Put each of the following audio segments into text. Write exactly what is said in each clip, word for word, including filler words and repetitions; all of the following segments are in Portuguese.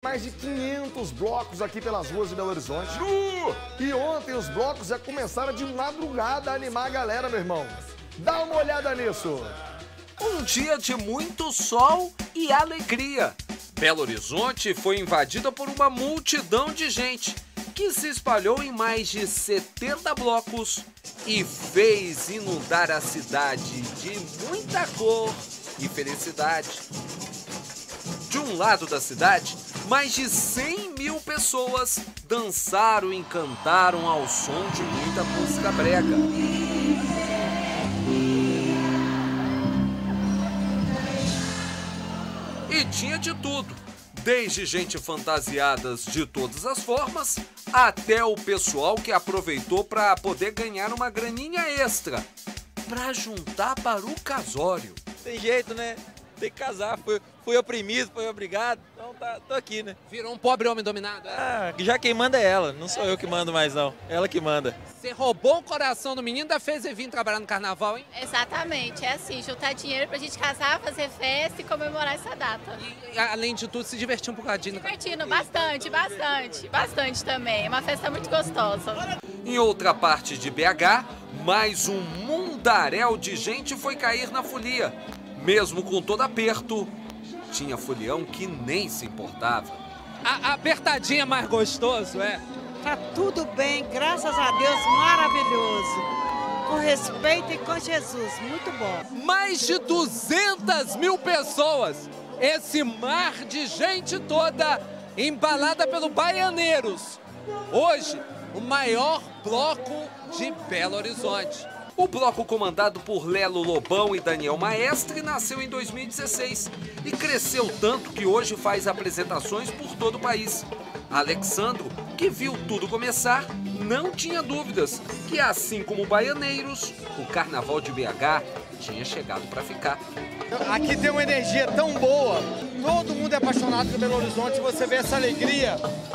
mais de quinhentos blocos aqui pelas ruas de Belo Horizonte. Uh! E ontem os blocos já começaram de madrugada a animar a galera, meu irmão. Dá uma olhada nisso. Um dia de muito sol e alegria. Belo Horizonte foi invadida por uma multidão de gente que se espalhou em mais de setenta blocos e fez inundar a cidade de muita cor e felicidade. De um lado da cidade, mais de cem mil pessoas dançaram e cantaram ao som de muita música brega. E tinha de tudo, desde gente fantasiadas de todas as formas, até o pessoal que aproveitou para poder ganhar uma graninha extra, para juntar para o casório. Tem jeito, né? Tem que casar, fui, fui oprimido, fui obrigado, então tá, tô aqui, né? Virou um pobre homem dominado? É? Ah, já quem manda é ela, não sou eu que mando mais não, ela que manda. Você roubou o coração do menino, ainda fez ele vir trabalhar no carnaval, hein? Exatamente, é assim, juntar dinheiro pra gente casar, fazer festa e comemorar essa data. E, além de tudo, se divertir um bocadinho. Divertindo bastante, bastante, bastante também, é uma festa muito gostosa. Em outra parte de B H, mais um mundaréu de gente foi cair na folia. Mesmo com todo aperto, tinha folião que nem se importava. A, apertadinha mais gostoso, é? Tá tudo bem, graças a Deus, maravilhoso. Com respeito e com Jesus, muito bom. Mais de duzentas mil pessoas. Esse mar de gente toda embalada pelo Baianeiros. Hoje, o maior bloco de Belo Horizonte. O bloco comandado por Lelo Lobão e Daniel Maestre nasceu em dois mil e dezesseis e cresceu tanto que hoje faz apresentações por todo o país. Alexandro, que viu tudo começar, não tinha dúvidas que, assim como o Baianeiros, o Carnaval de B H tinha chegado para ficar. Aqui tem uma energia tão boa, todo mundo é apaixonado por Belo Horizonte, você vê essa alegria,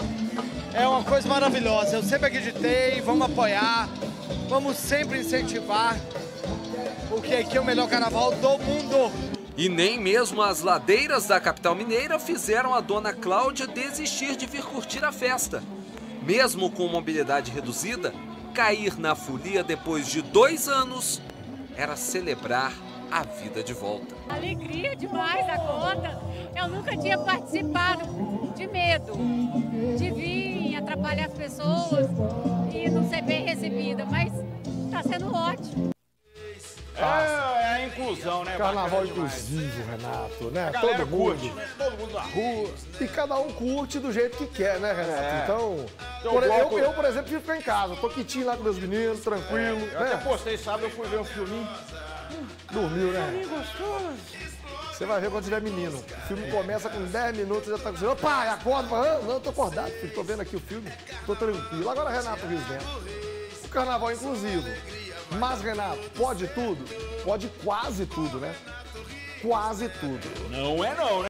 é uma coisa maravilhosa. Eu sempre acreditei, vamos apoiar. Vamos sempre incentivar, porque aqui é o melhor carnaval do mundo. E nem mesmo as ladeiras da capital mineira fizeram a dona Cláudia desistir de vir curtir a festa. Mesmo com mobilidade reduzida, cair na folia depois de dois anos era celebrar a vida de volta. Alegria demais a conta. Eu nunca tinha participado, de medo de vir atrapalhar as pessoas e não ser bem recebida, mas tá sendo ótimo. É, é a inclusão, né? Carnaval inclusivo, Renato, né? Todo mundo. Curte, né? Todo mundo na rua. E cada um curte do jeito que quer, né, Renato? É. Então, Então por, bloco... eu, eu, por exemplo, prefiro ficar em casa. Tô quietinho lá com meus meninos, tranquilo. É, eu né? até postei, sabe? Eu fui ver um filminho. Dormiu, né? Filminho gostoso. Você vai ver quando tiver menino. O filme começa com dez minutos e já tá com você. Ô, pai, acorda. Ah, não, eu tô acordado, filho. Tô vendo aqui o filme. Tô tranquilo. Agora, Renato Rios Neto. O carnaval é inclusivo. Mas, Renato, pode tudo? Pode quase tudo, né? Quase tudo. Não é não, né?